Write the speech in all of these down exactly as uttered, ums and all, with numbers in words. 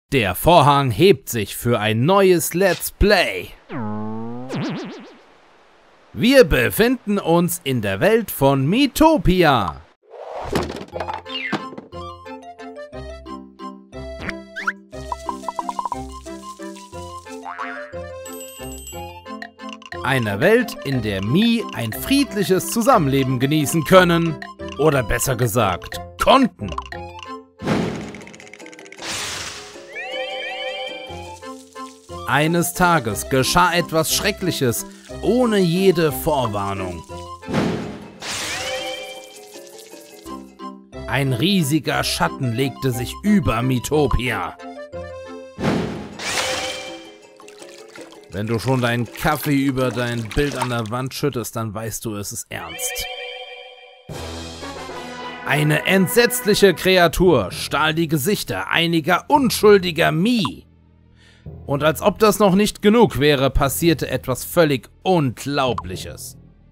Der Vorhang hebt sich für ein neues Let's Play. Wir befinden uns in der Welt von Miitopia. Einer Welt, in der Mii ein friedliches Zusammenleben genießen können. Oder besser gesagt, konnten. Eines Tages geschah etwas Schreckliches, ohne jede Vorwarnung. Ein riesiger Schatten legte sich über Miitopia. Wenn du schon deinen Kaffee über dein Bild an der Wand schüttest, dann weißt du, es ist ernst. Eine entsetzliche Kreatur stahl die Gesichter einiger unschuldiger Mii. Und als ob das noch nicht genug wäre, passierte etwas völlig Unglaubliches.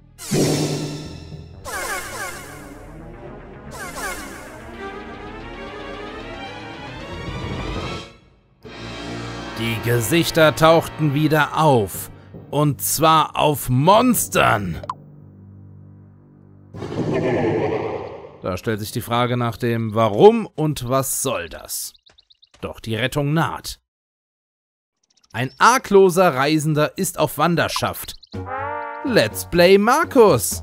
Die Gesichter tauchten wieder auf. Und zwar auf Monstern. Da stellt sich die Frage nach dem Warum und was soll das? Doch die Rettung naht. Ein argloser Reisender ist auf Wanderschaft. Let's Play Markus!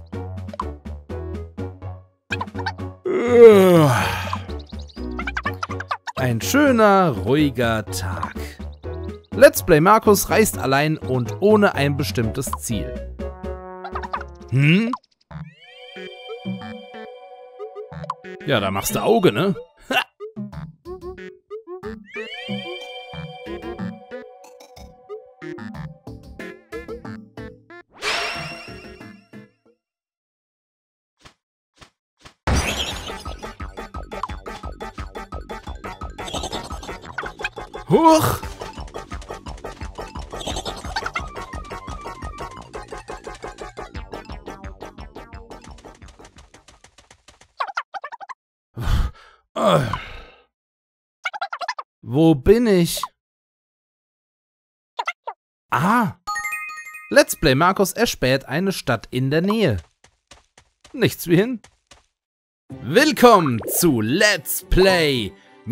Ein schöner, ruhiger Tag. Let's Play Markus reist allein und ohne ein bestimmtes Ziel. Hm? Ja, da machst du Auge, ne? Ha! Huch! Wo bin ich? Ah! Let's Play Markus erspäht eine Stadt in der Nähe. Nichts wie hin. Willkommen zu Let's Play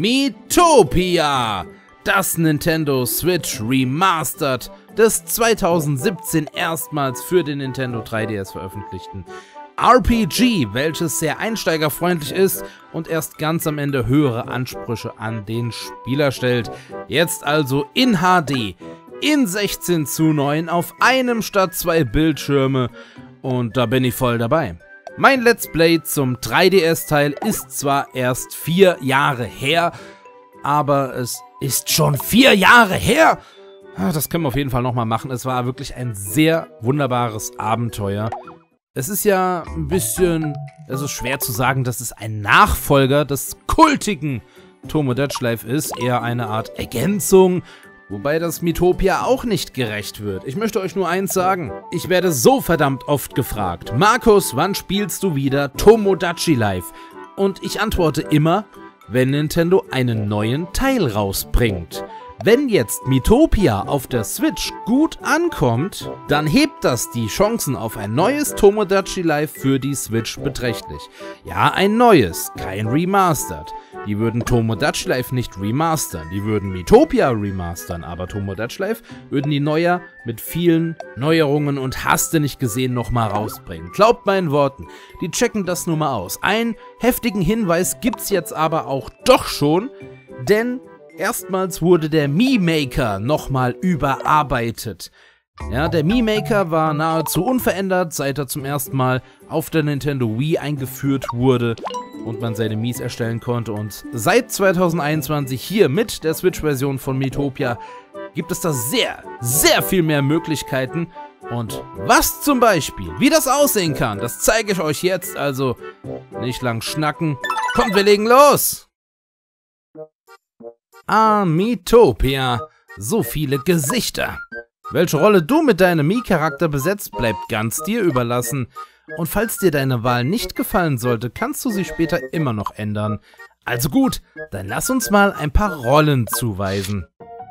Miitopia! Das Nintendo Switch Remastered des zweitausendsiebzehn erstmals für den Nintendo drei D S veröffentlichten R P G, welches sehr einsteigerfreundlich ist und erst ganz am Ende höhere Ansprüche an den Spieler stellt. Jetzt also in H D, in sechzehn zu neun, auf einem statt zwei Bildschirme, und da bin ich voll dabei. Mein Let's Play zum drei D S-Teil ist zwar erst vier Jahre her, aber es ist schon vier Jahre her! Das können wir auf jeden Fall nochmal machen. Es war wirklich ein sehr wunderbares Abenteuer. Es ist ja ein bisschen, es ist schwer zu sagen, dass es ein Nachfolger des kultigen Tomodachi Life ist, eher eine Art Ergänzung, wobei das Miitopia auch nicht gerecht wird. Ich möchte euch nur eins sagen, ich werde so verdammt oft gefragt: Markus, wann spielst du wieder Tomodachi Life? Und ich antworte immer, wenn Nintendo einen neuen Teil rausbringt. Wenn jetzt Miitopia auf der Switch gut ankommt, dann hebt das die Chancen auf ein neues Tomodachi Life für die Switch beträchtlich. Ja, ein neues, kein Remastered. Die würden Tomodachi Life nicht remastern, die würden Miitopia remastern, aber Tomodachi Life würden die Neuer mit vielen Neuerungen und hast du nicht gesehen nochmal rausbringen. Glaubt meinen Worten, die checken das nun mal aus. Einen heftigen Hinweis gibt's jetzt aber auch doch schon, denn erstmals wurde der Mii Maker nochmal überarbeitet. Ja, der Mii Maker war nahezu unverändert, seit er zum ersten Mal auf der Nintendo Wii eingeführt wurde und man seine Miis erstellen konnte. Und seit zweitausendeinundzwanzig hier mit der Switch-Version von Miitopia gibt es da sehr, sehr viel mehr Möglichkeiten. Und was zum Beispiel, wie das aussehen kann, das zeige ich euch jetzt. Also nicht lang schnacken. Kommt, wir legen los! Ah, Miitopia. So viele Gesichter. Welche Rolle du mit deinem Mii-Charakter besetzt, bleibt ganz dir überlassen. Und falls dir deine Wahl nicht gefallen sollte, kannst du sie später immer noch ändern. Also gut, dann lass uns mal ein paar Rollen zuweisen.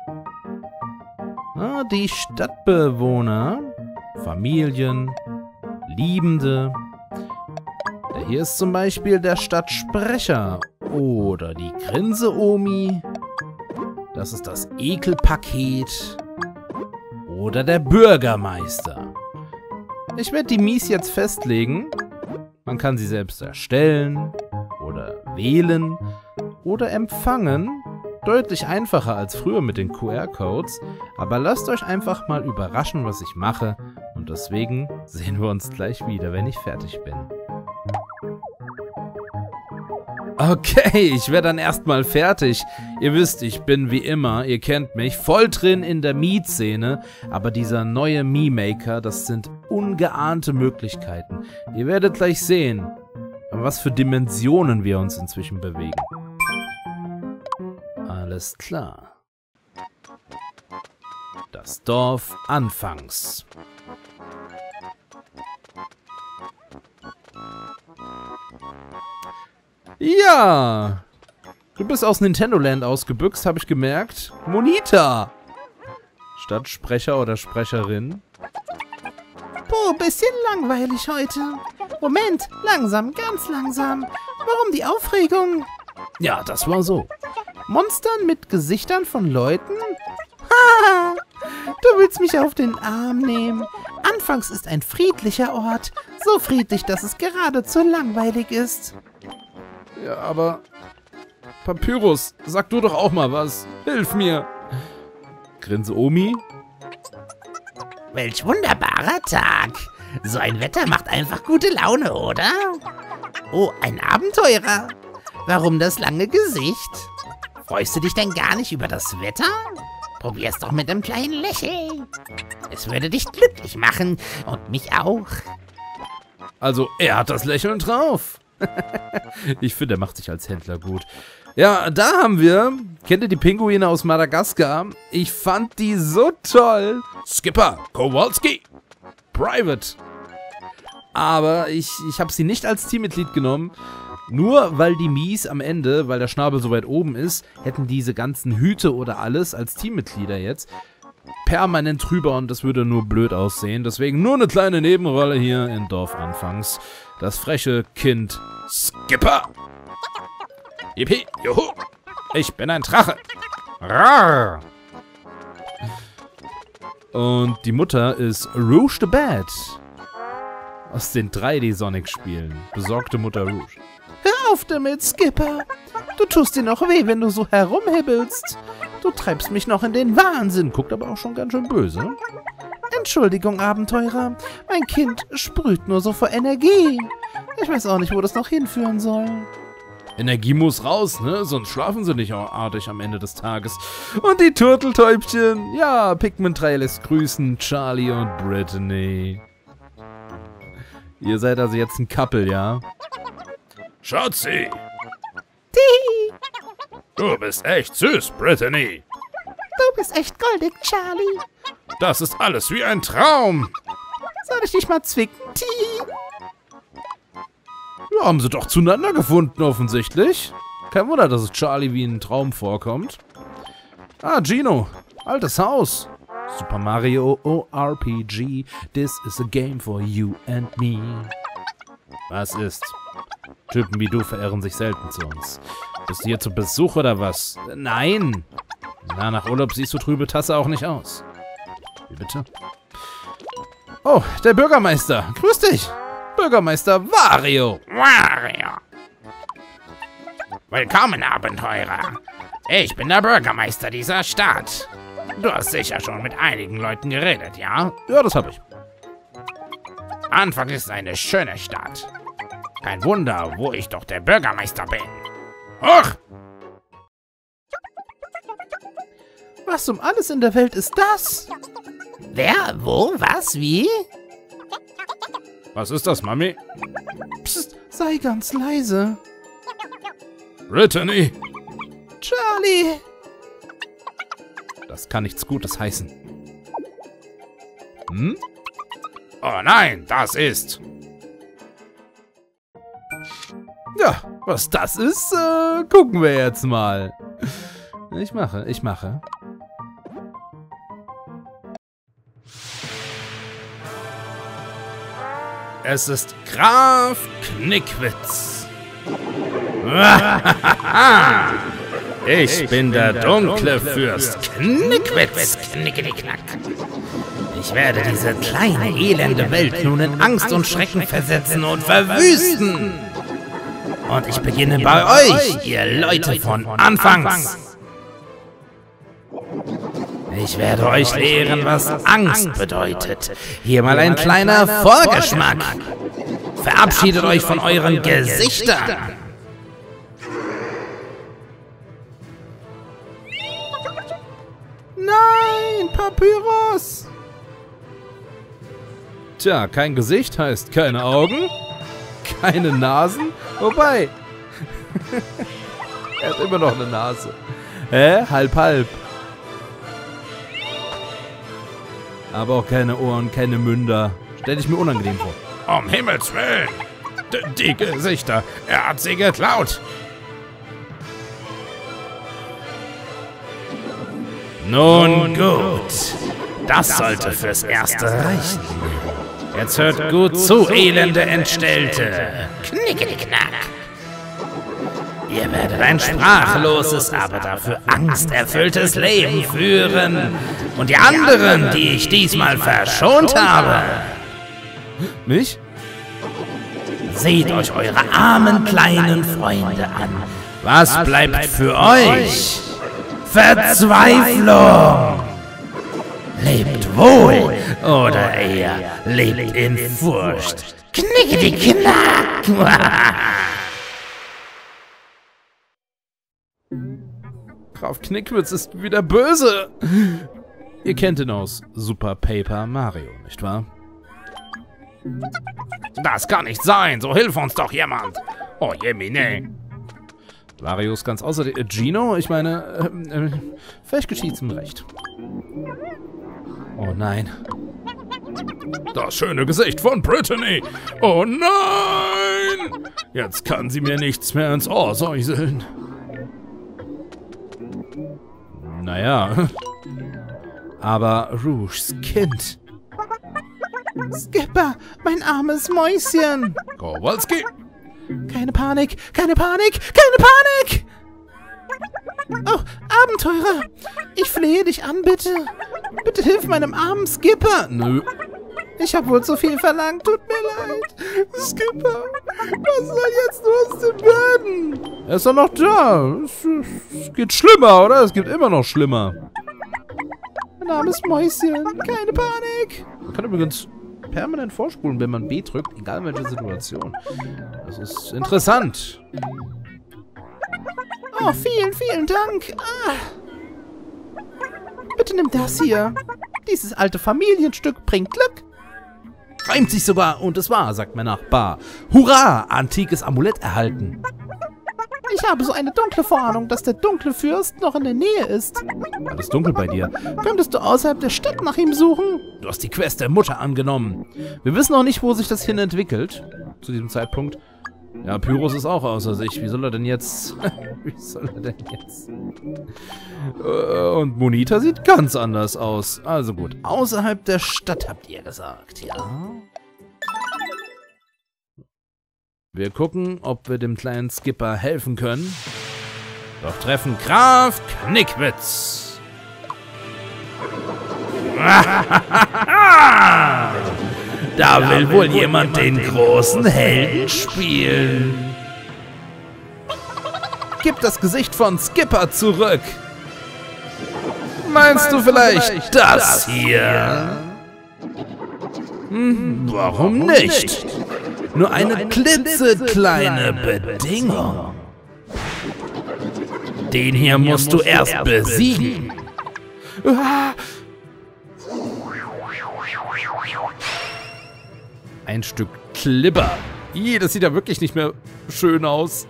Ah, die Stadtbewohner, Familien, Liebende. Der hier ist zum Beispiel der Stadtsprecher oder die Grinse-Omi. Das ist das Ekelpaket oder der Bürgermeister. Ich werde die Mies jetzt festlegen. Man kann sie selbst erstellen oder wählen oder empfangen. Deutlich einfacher als früher mit den Q R-Codes. Aber lasst euch einfach mal überraschen, was ich mache. Und deswegen sehen wir uns gleich wieder, wenn ich fertig bin. Okay, ich werde dann erstmal fertig. Ihr wisst, ich bin wie immer, ihr kennt mich, voll drin in der Mii-Szene. Aber dieser neue Mii-Maker, das sind ungeahnte Möglichkeiten. Ihr werdet gleich sehen, was für Dimensionen wir uns inzwischen bewegen. Alles klar. Das Dorf anfangs. Ja! Du bist aus Nintendo Land ausgebüxt, habe ich gemerkt. Monita! Statt Sprecher oder Sprecherin. Puh, bisschen langweilig heute. Moment, langsam, ganz langsam. Warum die Aufregung? Ja, das war so. Monstern mit Gesichtern von Leuten? Haha! Du willst mich auf den Arm nehmen. Anfangs ist ein friedlicher Ort. So friedlich, dass es geradezu langweilig ist. Ja, aber... Papyrus, sag du doch auch mal was. Hilf mir. Grinse-Omi. Welch wunderbarer Tag. So ein Wetter macht einfach gute Laune, oder? Oh, ein Abenteurer. Warum das lange Gesicht? Freust du dich denn gar nicht über das Wetter? Probier's doch mit einem kleinen Lächeln. Es würde dich glücklich machen und mich auch. Also, er hat das Lächeln drauf. Ich finde, er macht sich als Händler gut. Ja, da haben wir, kennt ihr die Pinguine aus Madagaskar? Ich fand die so toll. Skipper, Kowalski, Private. Aber ich, ich habe sie nicht als Teammitglied genommen. Nur weil die Mies am Ende, weil der Schnabel so weit oben ist, hätten diese ganzen Hüte oder alles als Teammitglieder jetzt permanent drüber und das würde nur blöd aussehen. Deswegen nur eine kleine Nebenrolle hier in Dorf anfangs. Das freche Kind Skipper. Yippie, juhu. Ich bin ein Drache. Rar. Und die Mutter ist Rouge the Bad. Aus den drei D Sonic-Spielen. Besorgte Mutter Rouge. Hör auf damit, Skipper. Du tust dir noch weh, wenn du so herumhibbelst. Du treibst mich noch in den Wahnsinn. Guckt aber auch schon ganz schön böse. Entschuldigung, Abenteurer. Mein Kind sprüht nur so vor Energie. Ich weiß auch nicht, wo das noch hinführen soll. Energie muss raus, ne? Sonst schlafen sie nicht artig am Ende des Tages. Und die Turteltäubchen. Ja, Pikmin drei lässt grüßen. Charlie und Brittany. Ihr seid also jetzt ein Couple, ja? Schatzi! Tihi. Du bist echt süß, Brittany. Du bist echt goldig, Charlie. Das ist alles wie ein Traum. Soll ich dich mal zwicken, Tihi? Ja, haben sie doch zueinander gefunden, offensichtlich. Kein Wunder, dass es Charlie wie ein Traum vorkommt. Ah, Gino. Altes Haus. Super Mario O R P G. This is a game for you and me. Was ist? Typen wie du verirren sich selten zu uns. Bist du hier zu Besuch oder was? Nein. Na, nach Urlaub siehst du trübe Tasse auch nicht aus. Wie bitte? Oh, der Bürgermeister. Grüß dich. Bürgermeister Wario. Wario. Willkommen, Abenteurer. Ich bin der Bürgermeister dieser Stadt. Du hast sicher schon mit einigen Leuten geredet, ja? Ja, das habe ich. Anfang ist eine schöne Stadt. Kein Wunder, wo ich doch der Bürgermeister bin. Hoch! Was um alles in der Welt ist das? Wer, wo, was, wie? Was ist das, Mami? Psst, sei ganz leise. Brittany! Charlie! Das kann nichts Gutes heißen. Hm? Oh nein, das ist... Ja, Was das ist, äh, gucken wir jetzt mal. Ich mache, ich mache. Es ist Graf Knickwitz. Ich bin der dunkle Fürst Knickwitz. Knickedi-knack. Ich werde diese kleine, elende Welt nun in Angst und Schrecken versetzen und verwüsten. Und ich beginne bei euch, ihr Leute von Anfangs. Ich werde euch lehren, was Angst bedeutet. Hier mal ein kleiner Vorgeschmack. Verabschiedet euch von euren Gesichtern. Nein, Papyrus! Tja, kein Gesicht heißt keine Augen, keine Nasen. Wobei, er hat immer noch eine Nase. Hä? Halb, halb. Aber auch keine Ohren, keine Münder. Stell dich mir unangenehm vor. Um Himmels Willen! D die Gesichter, er hat sie geklaut. Nun gut, das sollte fürs Erste reichen. Jetzt hört gut zu, elende Entstellte. Knickedi-knack. Ihr werdet ein sprachloses, aber dafür angsterfülltes Leben führen. Und die anderen, die ich diesmal verschont habe. Mich? Seht euch eure armen kleinen Freunde an. Was bleibt für euch? Verzweiflung! Lebt wohl, oder eher lebt in Furcht. Knickedi-knack! Graf Knickwitz ist wieder böse. Ihr kennt ihn aus Super Paper Mario, nicht wahr? Das kann nicht sein, so hilf uns doch jemand. Oh Jemine. Wario ist ganz außerdem... Äh, Gino? Ich meine, äh, äh, vielleicht geschieht's ihm recht. Oh nein. Das schöne Gesicht von Brittany. Oh nein! Jetzt kann sie mir nichts mehr ins Ohr säuseln. Naja. Aber Rouges Kind. Skipper, mein armes Mäuschen. Kowalski. Keine Panik, keine Panik, keine Panik! Oh, Abenteurer! Ich flehe dich an, bitte! Bitte hilf meinem armen Skipper! Nö. Ich habe wohl zu viel verlangt, tut mir leid. Skipper, was soll jetzt nur aus dem werden? Er ist doch noch da. Es, es geht schlimmer, oder? Es geht immer noch schlimmer. Mein armes Mäuschen, keine Panik! Man kann übrigens permanent vorspulen, wenn man B drückt, egal in welcher Situation. Das ist interessant. Oh, vielen, vielen Dank. Ah. Bitte nimm das hier. Dieses alte Familienstück bringt Glück. Reimt sich sogar und es war, sagt mein Nachbar. Hurra, antikes Amulett erhalten. Ich habe so eine dunkle Vorahnung, dass der dunkle Fürst noch in der Nähe ist. Alles dunkel bei dir. Könntest du außerhalb der Stadt nach ihm suchen? Du hast die Quest der Mutter angenommen. Wir wissen noch nicht, wo sich das hin entwickelt. Zu diesem Zeitpunkt. Ja, Pyrrhus ist auch außer sich. Wie soll er denn jetzt... Wie soll er denn jetzt... Und Monita sieht ganz anders aus. Also gut, außerhalb der Stadt habt ihr gesagt, ja? Wir gucken, ob wir dem kleinen Skipper helfen können. Doch treffen Graf Knickwitz. Da will wohl jemand den großen Helden spielen. Gib das Gesicht von Skipper zurück. Meinst du vielleicht das hier? Hm, warum nicht? Nur eine klitzekleine Bedingung. Den hier musst du erst besiegen. Ein Stück Klibber. Ih, das sieht ja wirklich nicht mehr schön aus.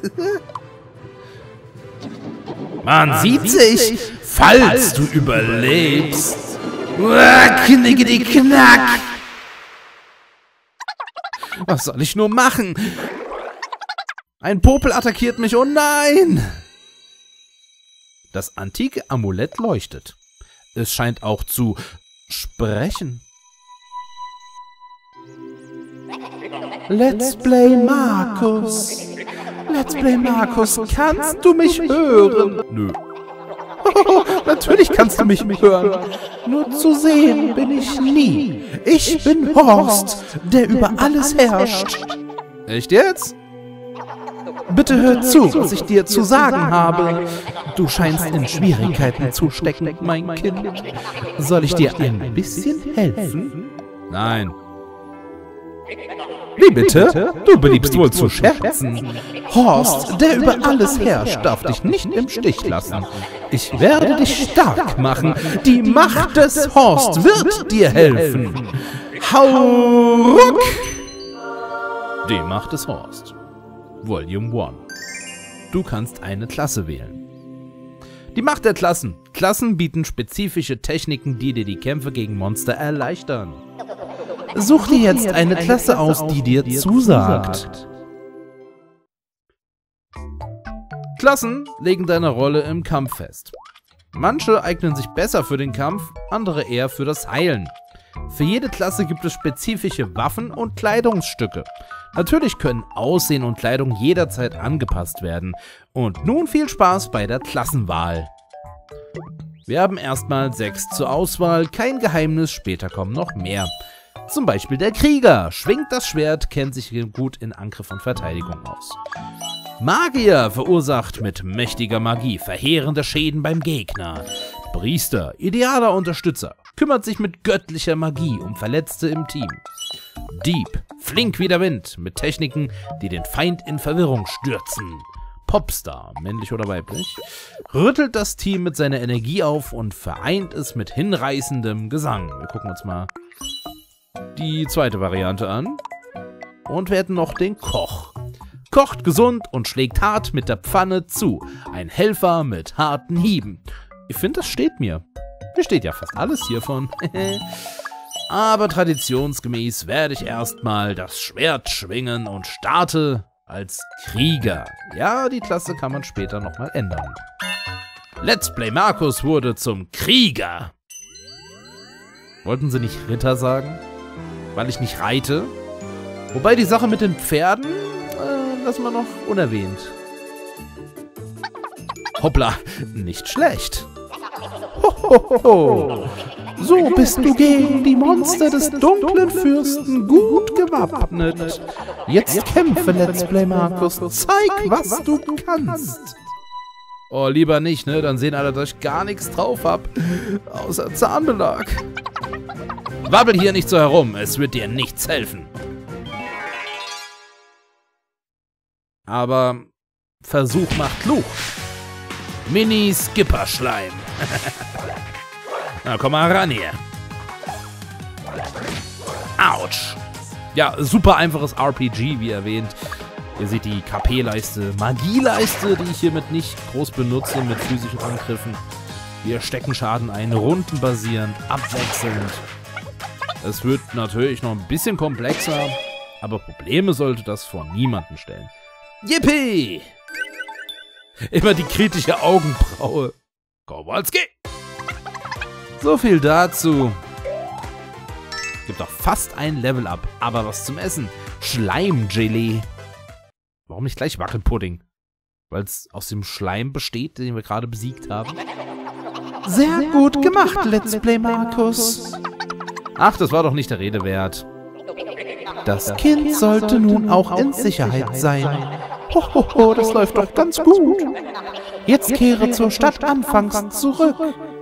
Man sieht sich, falls du überlebst. Knickedi-knack. Was soll ich nur machen? Ein Popel attackiert mich, oh nein! Das antike Amulett leuchtet. Es scheint auch zu sprechen. Let's Play Markus. Let's Play Markus, kannst du mich hören? Nö. Natürlich kannst du mich hören. Nur zu sehen bin ich nie. Ich bin Horst, der über alles herrscht. Echt jetzt? Bitte hör zu, was ich dir zu sagen habe. Du scheinst in Schwierigkeiten zu stecken, mein Kind. Soll ich dir ein bisschen helfen? Nein. Wie bitte? Du beliebst wohl zu scherzen. Horst, der über alles herrscht, darf dich nicht im Stich lassen. Ich werde dich stark machen. Die Macht des Horst wird dir helfen. Hauruck! Die Macht des Horst. Volume eins. Du kannst eine Klasse wählen. Die Macht der Klassen. Klassen bieten spezifische Techniken, die dir die Kämpfe gegen Monster erleichtern. Such dir jetzt eine Klasse aus, die dir zusagt. Klassen legen deine Rolle im Kampf fest. Manche eignen sich besser für den Kampf, andere eher für das Heilen. Für jede Klasse gibt es spezifische Waffen und Kleidungsstücke. Natürlich können Aussehen und Kleidung jederzeit angepasst werden. Und nun viel Spaß bei der Klassenwahl. Wir haben erstmal sechs zur Auswahl, kein Geheimnis, später kommen noch mehr. Zum Beispiel der Krieger, schwingt das Schwert, kennt sich gut in Angriff und Verteidigung aus. Magier verursacht mit mächtiger Magie verheerende Schäden beim Gegner. Priester, idealer Unterstützer, kümmert sich mit göttlicher Magie um Verletzte im Team. Dieb, flink wie der Wind, mit Techniken, die den Feind in Verwirrung stürzen. Popstar, männlich oder weiblich, rüttelt das Team mit seiner Energie auf und vereint es mit hinreißendem Gesang. Wir gucken uns mal die zweite Variante an. Und wir hätten noch den Koch. Kocht gesund und schlägt hart mit der Pfanne zu. Ein Helfer mit harten Hieben. Ich finde, das steht mir. Mir steht ja fast alles hiervon. Aber traditionsgemäß werde ich erstmal das Schwert schwingen und starte als Krieger. Ja, die Klasse kann man später nochmal ändern. Let's Play Markus wurde zum Krieger. Wollten sie nicht Ritter sagen? Weil ich nicht reite? Wobei die Sache mit den Pferden, äh, lassen wir noch unerwähnt. Hoppla, nicht schlecht. Hohoho. So bist du gegen die Monster des dunklen Fürsten gut gewappnet. Jetzt kämpfe, Let's Play Markus. Zeig, was du kannst. Oh, lieber nicht, ne? Dann sehen alle, dass ich gar nichts drauf hab. Außer Zahnbelag. Wabbel hier nicht so herum. Es wird dir nichts helfen. Aber Versuch macht klug. Mini-Skipper-Schleim. Na, komm mal ran hier. Autsch. Ja, super einfaches R P G, wie erwähnt. Ihr seht die K P-Leiste, Magieleiste, die ich hiermit nicht groß benutze, mit physischen Angriffen. Wir stecken Schaden ein, rundenbasierend, abwechselnd. Es wird natürlich noch ein bisschen komplexer, aber Probleme sollte das vor niemanden stellen. Yippie! Immer die kritische Augenbraue. Kowalski! So viel dazu. Gibt doch fast ein Level-Up, aber was zum Essen. Schleimgelee. Warum nicht gleich Wackelpudding? Weil es aus dem Schleim besteht, den wir gerade besiegt haben. Sehr gut gemacht, Let's Play Markus. Ach, das war doch nicht der Rede wert. Das Kind sollte nun auch in Sicherheit sein. Hohoho, das läuft doch ganz gut. Jetzt kehre zur Stadt anfangs zurück.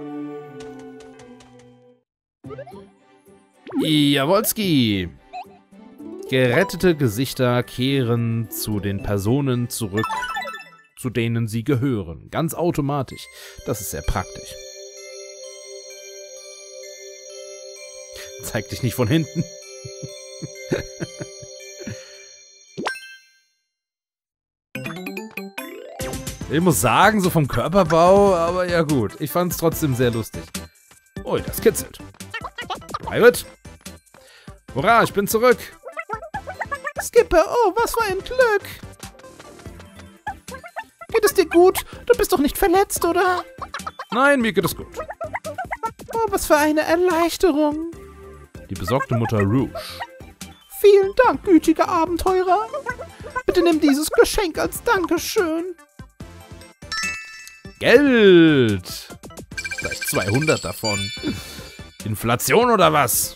Jawolski. Gerettete Gesichter kehren zu den Personen zurück, zu denen sie gehören. Ganz automatisch. Das ist sehr praktisch. Zeig dich nicht von hinten. Ich muss sagen, so vom Körperbau, aber ja gut. Ich fand es trotzdem sehr lustig. Ui, das kitzelt. Private. Hurra, ich bin zurück. Skipper, oh, was für ein Glück. Geht es dir gut? Du bist doch nicht verletzt, oder? Nein, mir geht es gut. Oh, was für eine Erleichterung. Die besorgte Mutter Rouge. Vielen Dank, gütiger Abenteurer. Bitte nimm dieses Geschenk als Dankeschön. Geld. Gleich zweihundert davon. Inflation oder was?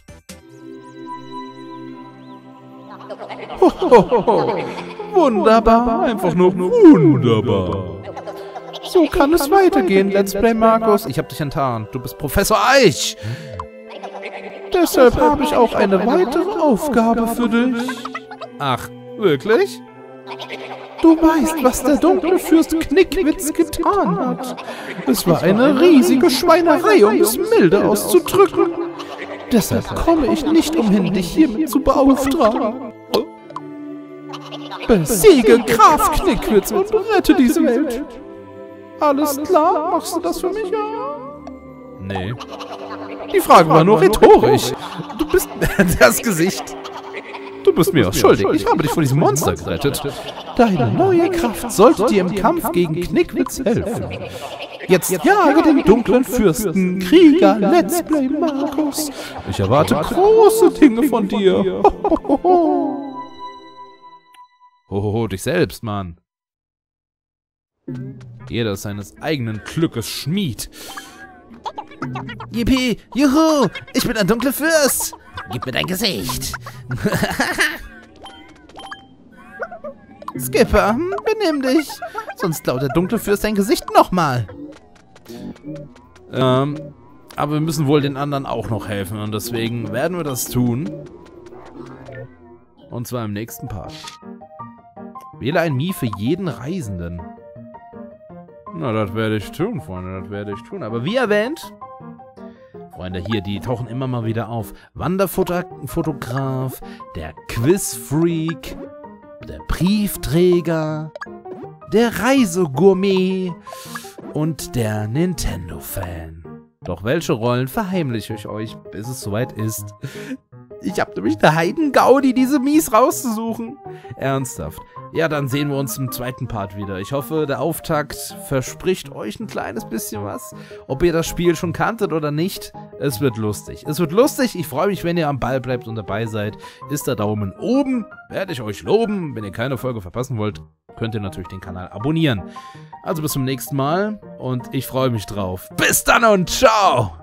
Ho, ho, ho. Wunderbar. Einfach nur wunderbar. So kann es weitergehen, Let's Play Markus. Ich hab dich enttarnt. Du bist Professor Eich. Deshalb habe ich auch eine weitere Aufgabe für dich. Ach, wirklich? Du weißt, was der dunkle Fürst Knickwitz getan hat. Es war eine riesige Schweinerei, um es milde auszudrücken. Deshalb komme ich nicht umhin, dich hiermit zu beauftragen. Besiege Graf Knickwitz und rette diese Welt. Alles klar? Machst du das für mich? Nee. Die Frage war nur rhetorisch. Du bist... das Gesicht. Du bist mir auch schuldig. Ich habe dich vor diesem Monster gerettet. Deine neue Kraft sollte dir im Kampf gegen Knickwitz helfen. Jetzt jage den dunklen Fürsten, Krieger, Let's Play Markus. Ich erwarte große Dinge von dir. Hohoho, Hohoho, dich selbst, Mann. Jeder ist seines eigenen Glückes Schmied. Yippie, juhu, ich bin ein dunkler Fürst. Gib mir dein Gesicht. Skipper, benimm dich. Sonst klaut der dunkle Fürst dein Gesicht nochmal. Ähm, aber wir müssen wohl den anderen auch noch helfen. Und deswegen werden wir das tun. Und zwar im nächsten Part. Wähle ein Mii für jeden Reisenden. Na, das werde ich tun, Freunde, das werde ich tun. Aber wie erwähnt, Freunde, hier, die tauchen immer mal wieder auf. Wanderfotograf, der Quizfreak, der Briefträger, der Reisegourmet und der Nintendo-Fan. Doch welche Rollen verheimliche ich euch, bis es soweit ist? Ich habe nämlich eine Heidengaudi, diese Mies rauszusuchen. Ernsthaft. Ja, dann sehen wir uns im zweiten Part wieder. Ich hoffe, der Auftakt verspricht euch ein kleines bisschen was. Ob ihr das Spiel schon kanntet oder nicht, es wird lustig. Es wird lustig. Ich freue mich, wenn ihr am Ball bleibt und dabei seid. Ist der Daumen oben, werde ich euch loben. Wenn ihr keine Folge verpassen wollt, könnt ihr natürlich den Kanal abonnieren. Also bis zum nächsten Mal und ich freue mich drauf. Bis dann und ciao!